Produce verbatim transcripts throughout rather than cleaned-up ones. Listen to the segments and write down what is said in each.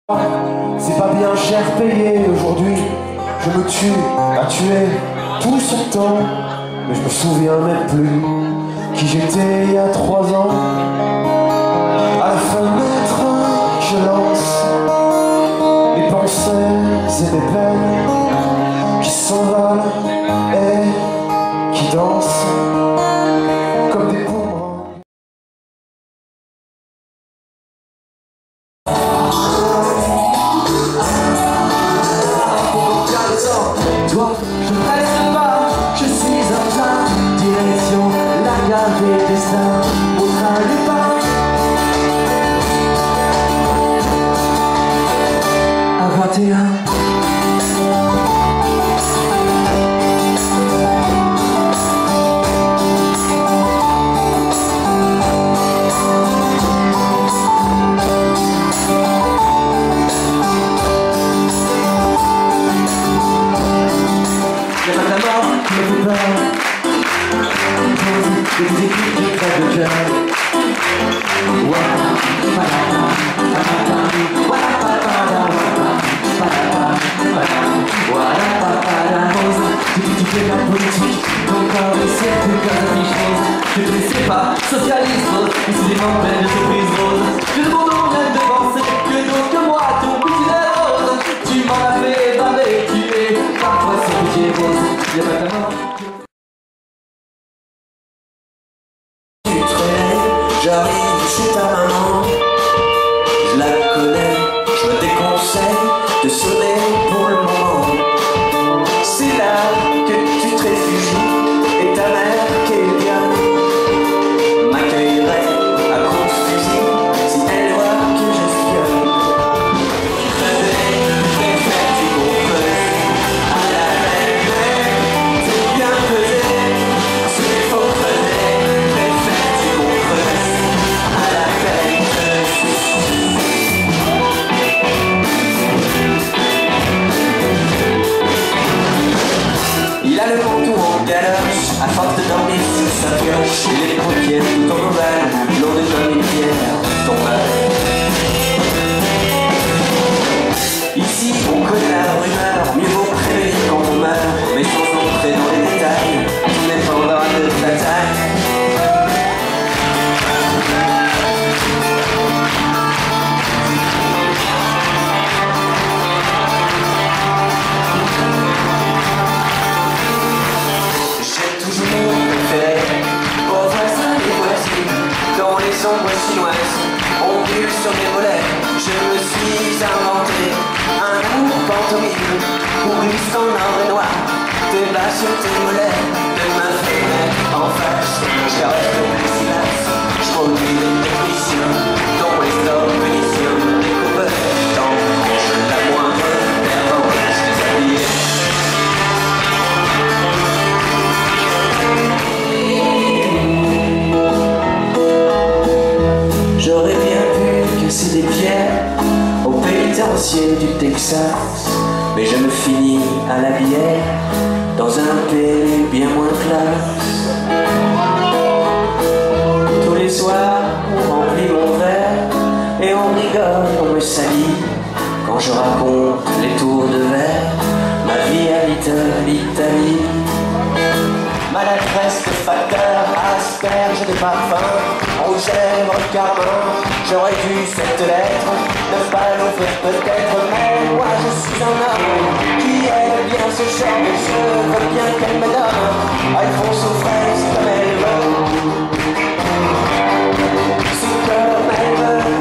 C'est pas bien cher payé aujourd'hui. Je me tue à tuer tout ce temps, mais je me souviens même plus qui j'étais il y a trois ans. À la fenêtre, je lance mes pensées et mes peines qui s'envolent et qui dansent comme des boomerangs. Toi, je ne reste pas, je suis en train, direction la gare des destins, au train du pain. À vingt et un. Y'a pas de la mort qui me fait peur. Y'a des équipes qui crèvent le cœur. Tu fais la politique, ton corps est certes comme un fiche rose. Je ne sais pas, socialisme, décidément plein de surprises roses. Je ne m'en même de penser que d'autres que moi, ton petit lait rose. Tu m'en as fait baver, tu es parfois sans pitié rose. Y'a pas de la mort. Tu traînes, j'arrive chez ta maman. Je la connais, je me déconseille de sonner pour le moment. C'est là que tu te réfugies et ta mère qui est bien m'accueillerait à coups de fusil si elle voit que je spionne. Tu faisais des fêtes et qu'on creuse à la belle, c'est bien pesé, c'est faux creuser des fêtes et qu'on creuse à la belle. Il a le menton en galoche, à force de dormir sous sa pioche. Et les paupières tout en ovale, lourdes comme une pierre tombale. Ici on connaît la rumeur, mieux vaut prévenir quand on meurt. Mais sans entrer dans les détails, tout dépendra de ta taille. Chinoise, on bulle sur mes mollets. Je me suis inventé un amour pantomime pour glisse en or et noir. Tes bas sur tes mollets, de ma fenêtre en face. Je caresse le plexiglas, je produis des techniciens dont les organisations me découvrent tant je la moindre perdant, je déshabillé. J'aurais bien pu casser des pierres au pénitencier du Texas, mais je me finis à la bière dans un pays bien moins classe. Tous les soirs on remplit mon verre et on rigole, on me salit quand je raconte les tours de verre, ma vie à l'Italie. Maladresse de facteur, asperge des parfums, rouge lèvres, carmin. J'aurais dû cette lettre ne pas l'ouvrir peut-être, mais moi je suis un homme qui aime bien ce genre et je veux bien qu'elle me donne Alphonse aux fraises comme elle veut, c'est comme elle veut.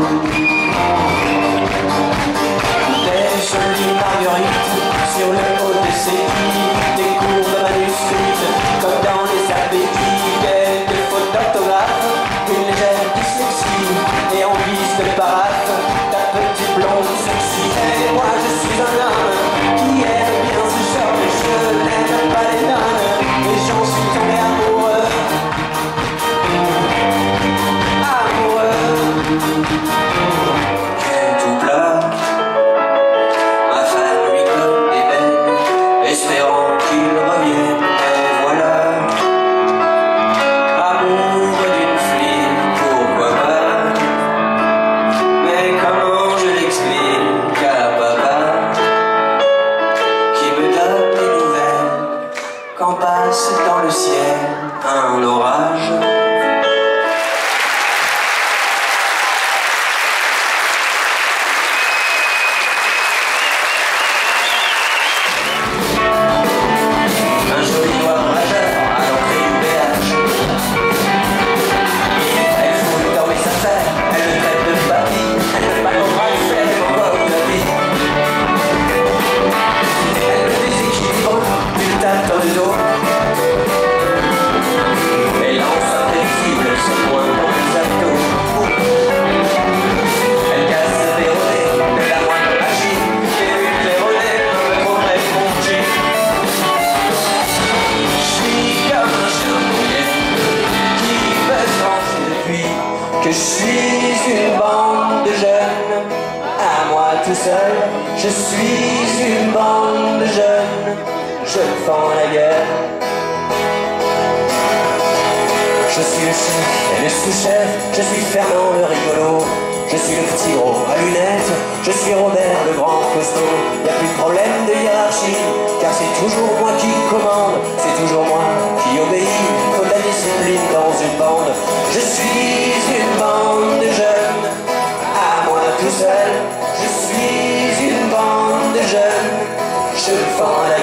Des jolies marguerites sur le haut de ses pieds, des courbes manuscrites comme dans les appétits, quelques fautes d'orthographe, une légère dyslexie et en guise de paraphe, ta petite blonde sexy. Et moi je suis un homme qui aime bien ce genre de jeu, n'aime pas les donnes et j'en suis tombé amoureux. Amoureux. Tout bloque, ma femme lui donne des belles. le ciel un orage. Un joli noir majeur à l'entrée du péage. Elle fouille dans mes affaires, elle me traite de papy, elle ne pas comprendre le faire et pourquoi vous l'avez. Elle me déséquilibre, une tape dans le dos. Elle lance indéfinible son poing dans les abdos. Elle casse le verrouillé de la moindre machine. J'ai vu que les rodés ne me trouveraient mon jean. Je suis comme un chien mouillé qui peut se ranger depuis que je suis une bande de jeunes. À moi tout seul, je suis une bande de jeunes. Je me fends la gueule. Je suis le chef et le sous-chef, je suis Fernand le rigolo. Je suis le petit gros à lunettes, je suis Robert le grand costaud. Y'a plus de problème de hiérarchie, car c'est toujours moi qui commande, c'est toujours moi qui obéit. Faut de la discipline dans une bande. Je suis une bande de jeunes, à moi tout seul. Je suis une bande de jeunes, je fends la